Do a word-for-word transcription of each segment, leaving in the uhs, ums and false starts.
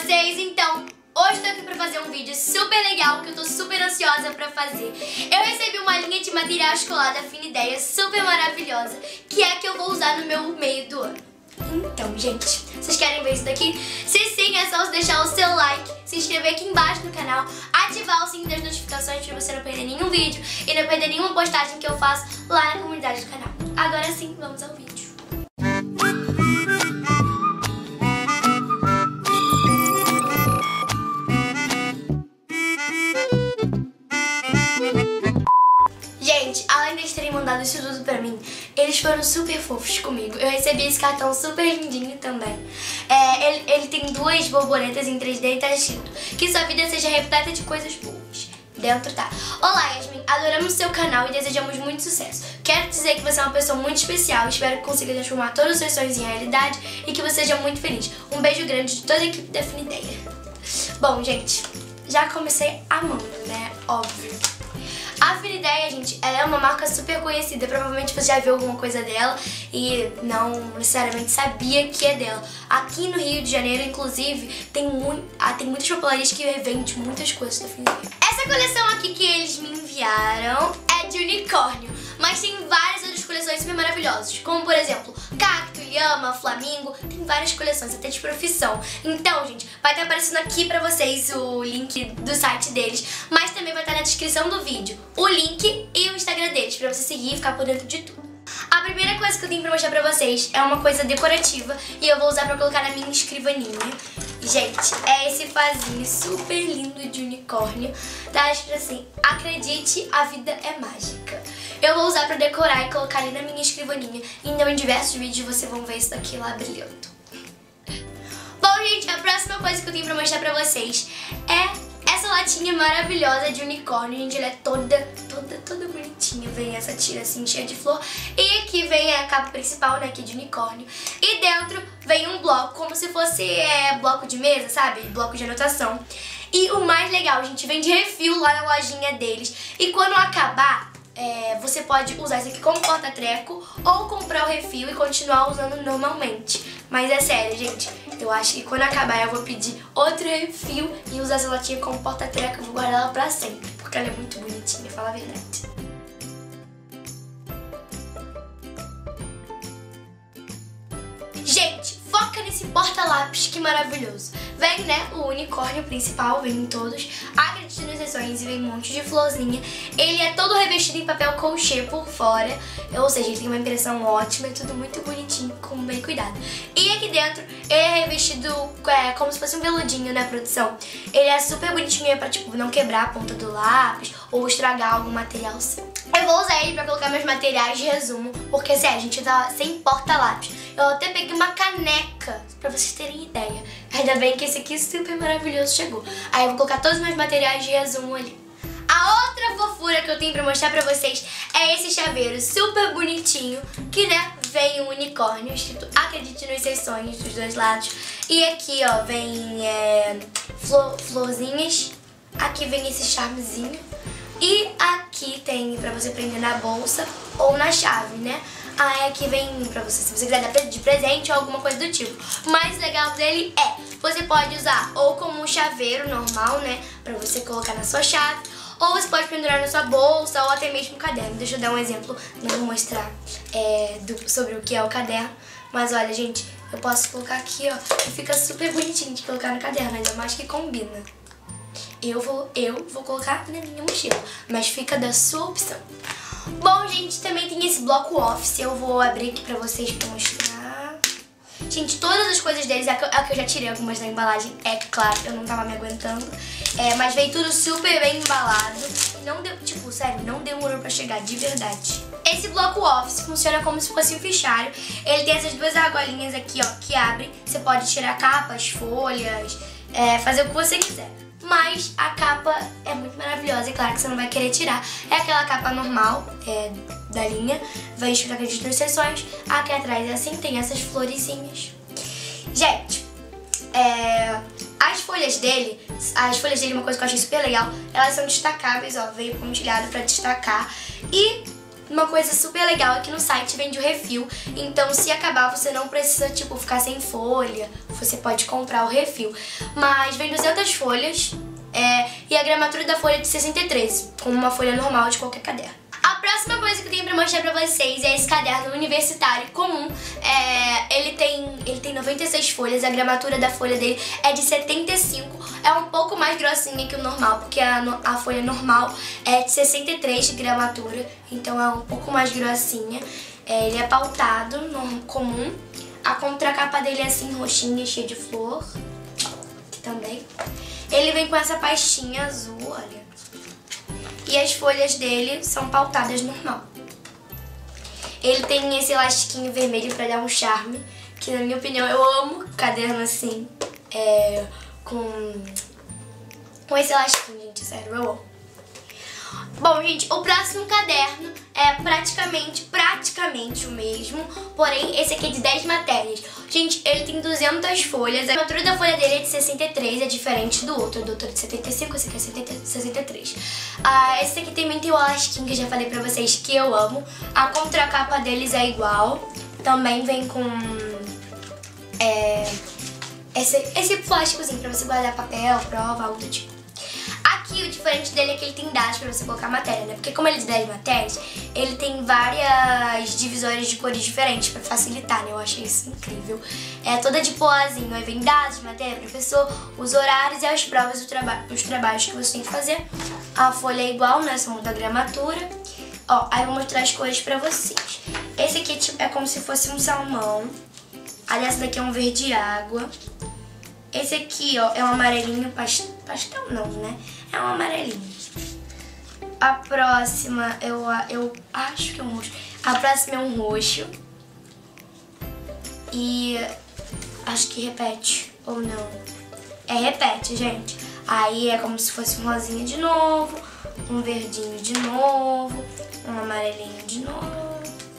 vocês? Então, hoje tô aqui pra fazer um vídeo super legal que eu tô super ansiosa pra fazer. Eu recebi uma linha de material escolar da Afinideia super maravilhosa, que é a que eu vou usar no meu meio do ano. Então, gente, vocês querem ver isso daqui? Se sim, é só deixar o seu like, se inscrever aqui embaixo no canal, ativar o sininho das notificações pra você não perder nenhum vídeo e não perder nenhuma postagem que eu faço lá na comunidade do canal. Agora sim, vamos ao vídeo. Gente, além deles terem mandado isso tudo pra mim, eles foram super fofos comigo. Eu recebi esse cartão super lindinho também. É, ele, ele tem duas borboletas em três D e tá escrito: que sua vida seja repleta de coisas boas. Dentro tá: olá, Yasmin, adoramos seu canal e desejamos muito sucesso. Quero dizer que você é uma pessoa muito especial. Espero que consiga transformar todos os seus sonhos em realidade e que você seja muito feliz. Um beijo grande de toda a equipe da Afinideia. Bom, gente, já comecei amando, né? Óbvio. A Afinideia, gente, ela é uma marca super conhecida. Provavelmente você já viu alguma coisa dela e não necessariamente sabia que é dela. Aqui no Rio de Janeiro, inclusive, tem, muito, ah, tem muitas papelarias que vendem muitas coisas da Afinideia. Essa coleção aqui que eles me enviaram é de unicórnio, mas tem várias outras coleções super maravilhosas, como por exemplo, cacto, lhama, flamingo. Tem várias coleções, até de profissão. Então, gente, vai estar aparecendo aqui pra vocês o link do site deles, mas também vai estar na descrição do vídeo o link e o Instagram deles, pra você seguir e ficar por dentro de tudo. A primeira coisa que eu tenho pra mostrar pra vocês é uma coisa decorativa e eu vou usar pra colocar na minha escrivaninha. Gente, é esse vasinho super lindo de unicórnio. Tá escrito assim: acredite, a vida é mágica. Eu vou usar pra decorar e colocar ali na minha escrivaninha. Então em diversos vídeos vocês vão ver isso daqui lá brilhando. Bom, gente, a próxima coisa que eu tenho pra mostrar pra vocês é essa latinha maravilhosa de unicórnio. Gente, ela é toda, toda, toda bonitinha. Vem essa tira assim, cheia de flor. E aqui vem a capa principal, né, aqui de unicórnio. E dentro vem um bloco, como se fosse é, bloco de mesa, sabe? Bloco de anotação. E o mais legal, gente, vem de refil lá na lojinha deles. E quando acabar, é, você pode usar isso aqui como porta-treco ou comprar o refil e continuar usando normalmente. Mas é sério, gente, eu acho que quando acabar eu vou pedir outro refil e usar essa latinha como porta-treco. Eu vou guardar ela pra sempre, porque ela é muito bonitinha, fala a verdade. Gente, foca nesse porta-lápis, que maravilhoso. Vem, né, o unicórnio principal, vem em todos. Acredite nos seus sonhos e vem um monte de florzinha. Ele é todo revestido em papel crochê por fora. Ou seja, ele tem uma impressão ótima, é tudo muito bonitinho, com bem cuidado. E aqui dentro, ele é revestido é, como se fosse um veludinho, né, produção? Ele é super bonitinho pra, tipo, não quebrar a ponta do lápis ou estragar algum material seu. Eu vou usar ele pra colocar meus materiais de resumo, porque, sério, a gente tá sem porta-lápis. Eu até peguei uma caneca, pra vocês terem ideia. Ainda bem que esse aqui super maravilhoso chegou. Aí eu vou colocar todos os meus materiais de resumo ali. A outra fofura que eu tenho pra mostrar pra vocês é esse chaveiro super bonitinho, que, né, vem um unicórnio escrito acredite nos seus sonhos dos dois lados. E aqui, ó, vem é, flor, florzinhas. Aqui vem esse charmezinho. E aqui tem pra você prender na bolsa ou na chave, né? Aí aqui vem pra você, se você quiser dar de presente ou alguma coisa do tipo. O mais legal dele é, você pode usar ou como um chaveiro normal, né, pra você colocar na sua chave, ou você pode pendurar na sua bolsa ou até mesmo no caderno. Deixa eu dar um exemplo, não vou mostrar é, do, sobre o que é o caderno. Mas olha, gente, eu posso colocar aqui, ó, e fica super bonitinho de colocar no caderno, ainda mais que combina. Eu vou, eu vou colocar na minha mochila, mas fica da sua opção. Bom, gente, também tem esse bloco office. Eu vou abrir aqui pra vocês pra mostrar. Gente, todas as coisas deles, é que eu já tirei algumas da embalagem, é claro, eu não tava me aguentando. É, mas veio tudo super bem embalado. Não deu, tipo, sério, não demorou pra chegar, de verdade. Esse bloco office funciona como se fosse um fichário. Ele tem essas duas argolinhas aqui, ó, que abrem. Você pode tirar capas, folhas, é, fazer o que você quiser. Mas a capa é muito maravilhosa, é claro que você não vai querer tirar. É aquela capa normal, é, da linha, vem escrito acredite nos seus sonhos. Aqui atrás é assim, tem essas florezinhas. Gente, é, as folhas dele, as folhas dele, uma coisa que eu achei super legal, elas são destacáveis, ó, veio pontilhado pra destacar. E Uma coisa super legal é que no site vende o refil, então se acabar você não precisa, tipo, ficar sem folha, você pode comprar o refil. Mas vem duzentas folhas é, e a gramatura da folha é de sessenta e três, como uma folha normal de qualquer caderno. A próxima coisa que eu tenho pra mostrar pra vocês é esse caderno universitário comum. É, ele, tem, ele tem noventa e seis folhas, a gramatura da folha dele é de setenta e cinco. É um pouco mais grossinha que o normal, porque a, a folha normal é de sessenta e três de gramatura, então é um pouco mais grossinha. É, ele é pautado, no, comum. A contracapa dele é assim, roxinha, cheia de flor. Aqui também. Ele vem com essa pastinha azul, olha. E as folhas dele são pautadas normal. Ele tem esse elastiquinho vermelho pra dar um charme, que na minha opinião eu amo caderno assim, é, com, com esse elastiquinho, gente, sério, eu amo. Bom, gente, o próximo caderno é praticamente, praticamente o mesmo, porém esse aqui é de dez matérias. Gente, ele tem duzentas folhas, a gramatura da folha dele é de sessenta e três, é diferente do outro, do outro é de setenta e cinco, esse aqui é sessenta e três. Ah, esse aqui também tem o elastiquinho que eu já falei pra vocês que eu amo. A contracapa deles é igual, também vem com é, esse, esse plásticozinho pra você guardar papel, prova, algo do tipo. Aqui o diferente dele é que ele tem dados pra você colocar matéria, né? Porque como ele é de dez matérias, ele tem várias divisórias de cores diferentes pra facilitar, né? Eu achei isso incrível. É toda de poazinho, aí vem dados, matéria, professor, os horários e as provas, do traba os trabalhos que você tem que fazer. A folha é igual, né? São da gramatura. Ó, aí eu vou mostrar as cores pra vocês. Esse aqui tipo, é como se fosse um salmão. Aliás, esse daqui é um verde água. Esse aqui, ó, é um amarelinho pastel, pastel não, né? É um amarelinho. A próxima, eu, eu acho que é um roxo. A próxima é um roxo. E acho que repete, ou não. É, repete, gente. Aí é como se fosse um rosinha de novo, um verdinho de novo, um amarelinho de novo,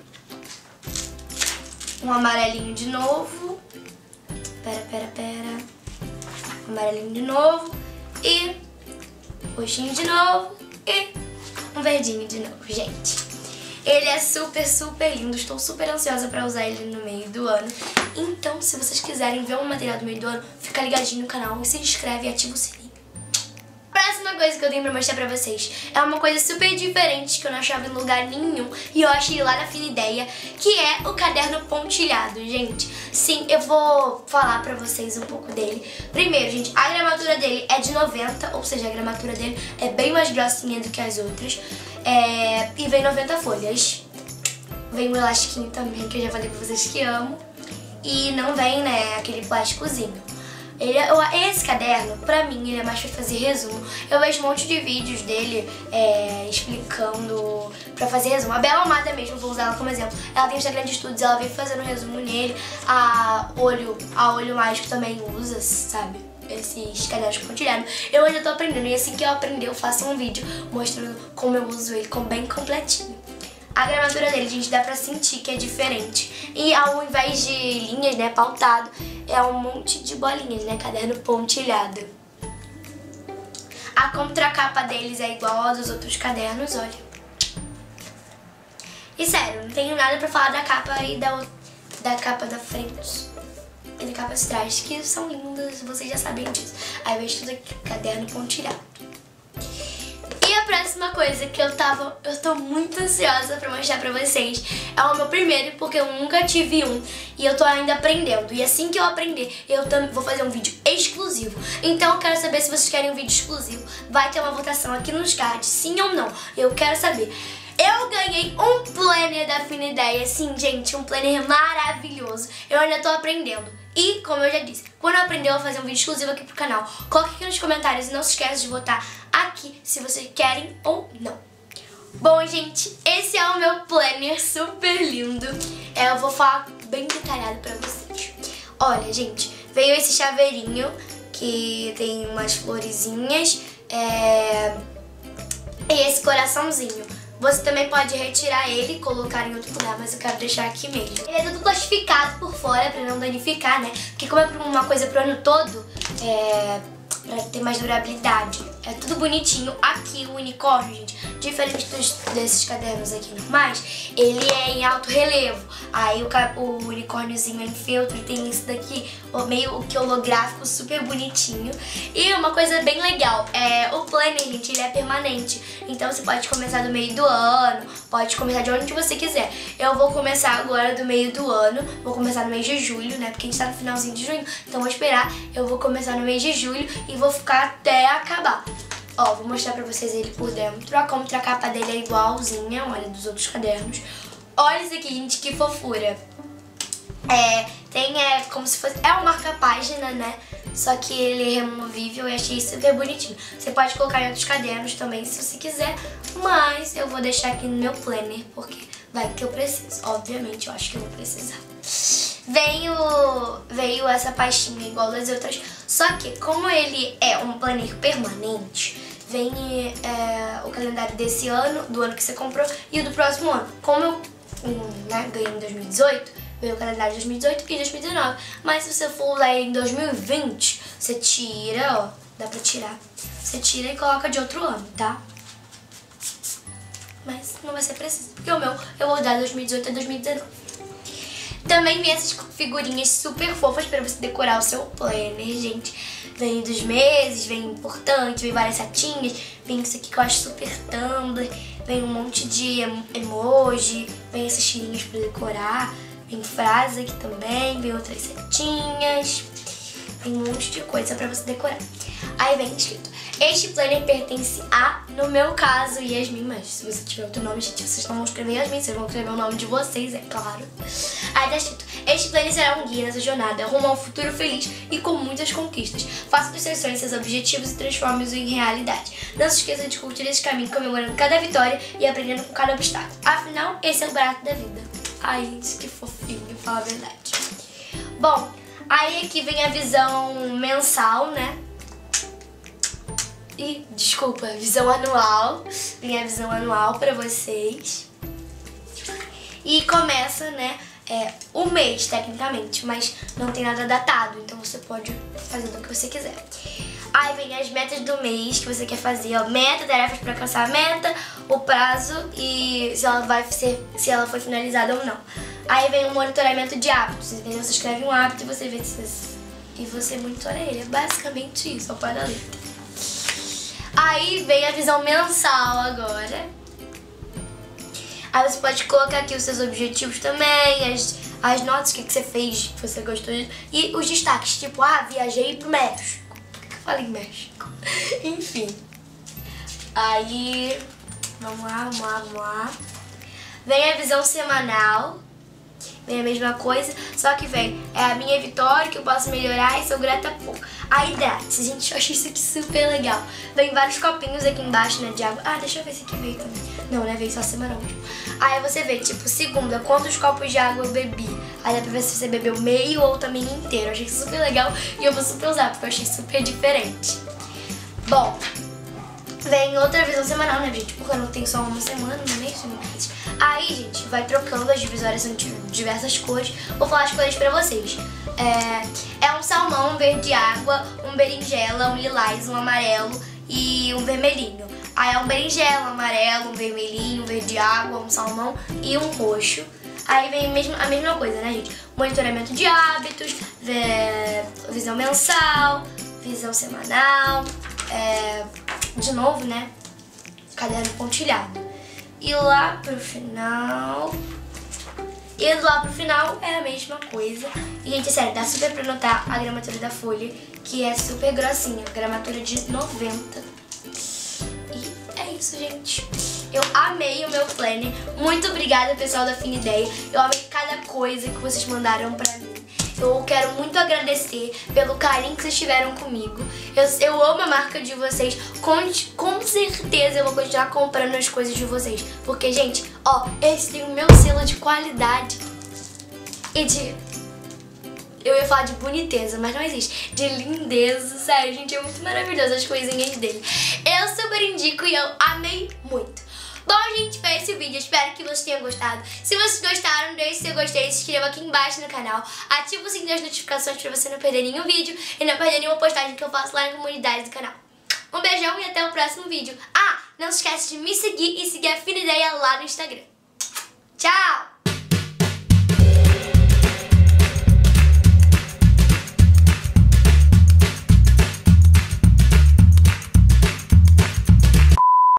um amarelinho de novo. Pera, pera, pera. Amarelinho de novo e roxinho de novo e um verdinho de novo, gente. Ele é super, super lindo. Estou super ansiosa pra usar ele no meio do ano. Então, se vocês quiserem ver um material do meio do ano, fica ligadinho no canal e se inscreve e ativa o sininho. A próxima coisa que eu tenho pra mostrar pra vocês é uma coisa super diferente que eu não achava em lugar nenhum e eu achei lá na Fina Ideia, que é o caderno pontilhado, gente. Sim, eu vou falar pra vocês um pouco dele. Primeiro, gente, a gramatura dele é de noventa, ou seja, a gramatura dele é bem mais grossinha do que as outras. É, e vem noventa folhas. Vem um elastiquinho também, que eu já falei pra vocês que amo. E não vem, né, aquele plásticozinho. Ele, esse caderno, pra mim, ele é mais pra fazer resumo. Eu vejo um monte de vídeos dele é, explicando pra fazer resumo. A Bela Amada mesmo, vou usar ela como exemplo. Ela tem o Instagram de estudos, ela vem fazendo resumo nele. A Olho, a Olho Mágico também usa, sabe? Esses cadernos compartilhados. Eu ainda tô aprendendo e assim que eu aprender eu faço um vídeo mostrando como eu uso ele bem completinho. A gramatura dele, gente, dá pra sentir que é diferente. E ao invés de linhas, né, pautado, é um monte de bolinhas, né, caderno pontilhado. A contracapa deles é igual a dos outros cadernos, olha. E sério, não tenho nada pra falar da capa e da, da capa da frente e da capa de trás, que são lindas, vocês já sabem disso. Aí eu vejo tudo aqui, caderno pontilhado. E a próxima coisa que eu tava, eu tô muito ansiosa pra mostrar pra vocês é o meu primeiro, porque eu nunca tive um e eu tô ainda aprendendo. E assim que eu aprender, eu vou fazer um vídeo exclusivo. Então eu quero saber se vocês querem um vídeo exclusivo. Vai ter uma votação aqui nos cards, sim ou não. Eu quero saber. Eu ganhei um planner da Fina Ideia, sim, gente, um planner maravilhoso. Eu ainda tô aprendendo. E, como eu já disse, quando eu aprender eu vou fazer um vídeo exclusivo aqui pro canal. Coloque aqui nos comentários e não se esqueça de votar aqui se vocês querem ou não. Bom, gente, esse é o meu planner super lindo. É, eu vou falar bem detalhado pra vocês. Olha, gente, veio esse chaveirinho que tem umas florezinhas é... e esse coraçãozinho. Você também pode retirar ele e colocar em outro lugar, mas eu quero deixar aqui mesmo. Ele é todo plastificado por fora pra não danificar, né? Porque como é uma coisa pro ano todo, é... pra ter mais durabilidade, É tudo bonitinho. Aqui o unicórnio, gente, diferente dos, desses cadernos aqui normais, ele é em alto relevo. Aí o, o unicórniozinho é em feltro, tem isso daqui, meio que holográfico, super bonitinho. E uma coisa bem legal, é, o planner, gente, ele é permanente. Então você pode começar do meio do ano, pode começar de onde você quiser. Eu vou começar agora do meio do ano, vou começar no mês de julho, né? Porque a gente tá no finalzinho de junho, então vou esperar. Eu vou começar no mês de julho e vou ficar até acabar. Ó, vou mostrar pra vocês ele por dentro. A contra a capa dele é igualzinha, olha, dos outros cadernos. Olha isso aqui, gente, que fofura. É, tem, é, como se fosse, é um marca-página, né? Só que ele é removível e achei super bonitinho. Você pode colocar em outros cadernos também, se você quiser. Mas eu vou deixar aqui no meu planner, porque vai que eu preciso. Obviamente, eu acho que eu vou precisar. Veio, veio essa pastinha igual das outras. Só que, como ele é um planner permanente, vem é, o calendário desse ano, do ano que você comprou, e o do próximo ano. Como eu um, né, ganhei em dois mil e dezoito, veio o calendário de dois mil e dezoito e dois mil e dezenove. Mas se você for usar em dois mil e vinte, você tira, ó, dá pra tirar. Você tira e coloca de outro ano, tá? Mas não vai ser preciso, porque o meu eu vou dar dois mil e dezoito a dois mil e dezenove. Também vem essas figurinhas super fofas pra você decorar o seu planner, gente. Vem dos meses, vem importante, vem várias setinhas, vem isso aqui que eu acho super Tumblr, vem um monte de emoji, vem essas tirinhas pra decorar, vem frases aqui também, vem outras setinhas, vem um monte de coisa pra você decorar. Aí vem escrito: este planner pertence a, no meu caso, Yasmin, mas se você tiver outro nome, gente, vocês não vão escrever Yasmin, vocês vão escrever o nome de vocês, é claro. Aí tá escrito: este planner será um guia nessa jornada, rumo a um futuro feliz e com muitas conquistas. Faça dos seus sonhos seus objetivos e transforme-os em realidade. Não se esqueça de curtir esse caminho, comemorando cada vitória e aprendendo com cada obstáculo. Afinal, esse é o barato da vida. Ai, gente, que fofinho, fala a verdade. Bom, aí aqui vem a visão mensal, né? E, desculpa, visão anual. Vem a visão anual pra vocês. E começa, né, é, o mês, tecnicamente, mas não tem nada datado, então você pode fazer do que você quiser. Aí vem as metas do mês que você quer fazer, ó, meta, tarefas pra alcançar a meta, o prazo e se ela vai ser, se ela foi finalizada ou não. Aí vem o monitoramento de hábitos, entendeu? Você escreve um hábito e você vê se e você monitora ele. É basicamente isso, ao pé da letra. Aí vem a visão mensal agora. Aí você pode colocar aqui os seus objetivos também, as, as notas, o que, que você fez, que você gostou disso, e os destaques, tipo, ah, viajei pro México. Por que eu falei México? Enfim. Aí, vamos lá, vamos lá, vamos lá. Vem a visão semanal. Vem a mesma coisa, só que vem é a minha vitória, que eu posso melhorar e sou grata por. Aí desce, gente, eu achei isso aqui super legal. Vem vários copinhos aqui embaixo, né, de água. Ah, deixa eu ver se aqui veio também. Não, né, veio só semanal mesmo. Aí você vê, tipo, segunda, quantos copos de água eu bebi. Aí dá pra ver se você bebeu meio ou também inteiro. Eu achei isso super legal e eu vou super usar, porque eu achei super diferente. Bom, vem outra visão semanal, né, gente? Porque não tem só uma semana, no mês, no mês. Aí, gente, vai trocando as divisórias em diversas cores. Vou falar as cores pra vocês. É, é um salmão, um verde água, um berinjela, um lilás, um amarelo e um vermelhinho. Aí é um berinjela, um amarelo, um vermelhinho, um verde água, um salmão e um roxo. Aí vem a mesma, a mesma coisa, né, gente? Monitoramento de hábitos, visão mensal, visão semanal, é, de novo, né, caderno pontilhado. E lá pro final... E lá pro final é a mesma coisa. E, gente, sério, dá super pra notar a gramatura da folha, que é super grossinha. Gramatura de noventa. E é isso, gente. Eu amei o meu planner. Muito obrigada, pessoal da Fina Ideia. Eu amei cada coisa que vocês mandaram pra mim. Eu quero muito agradecer pelo carinho que vocês tiveram comigo. Eu, eu amo a marca de vocês. Com, com certeza eu vou continuar comprando as coisas de vocês. Porque, gente, ó, esse tem o meu selo de qualidade. E de... Eu ia falar de boniteza, mas não existe. De lindeza, sério, gente, é muito maravilhoso as coisinhas dele. Eu super indico e eu amei muito. Bom, gente, foi esse vídeo. Espero que vocês tenham gostado. Se vocês gostaram, deixe seu gostei, se inscreva aqui embaixo no canal. Ative o sininho das notificações pra você não perder nenhum vídeo e não perder nenhuma postagem que eu faço lá na comunidade do canal. Um beijão e até o próximo vídeo. Ah, não se esquece de me seguir e seguir a Fina Ideia lá no Instagram. Tchau!